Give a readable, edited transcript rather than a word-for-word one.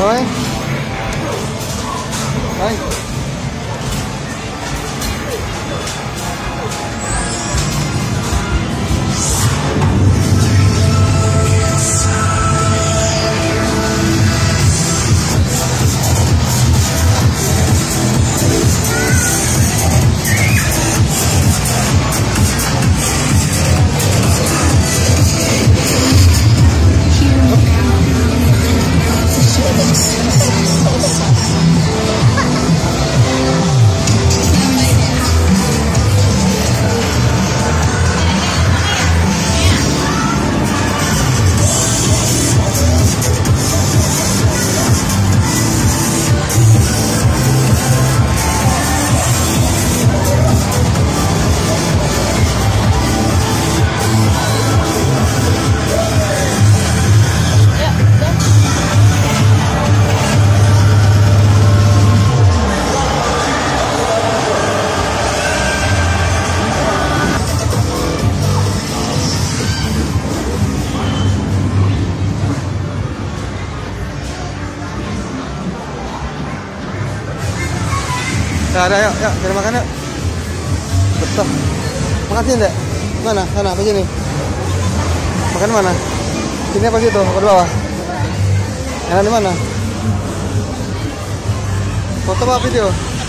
Oi. Oi. Nah, ada, yuk, cari makan yuk. Betul. Makasih, Ndek. Mana? Sana, apa sini? Makan mana? Sini apa situ? Apa di bawah? Enak di mana? Foto apa video?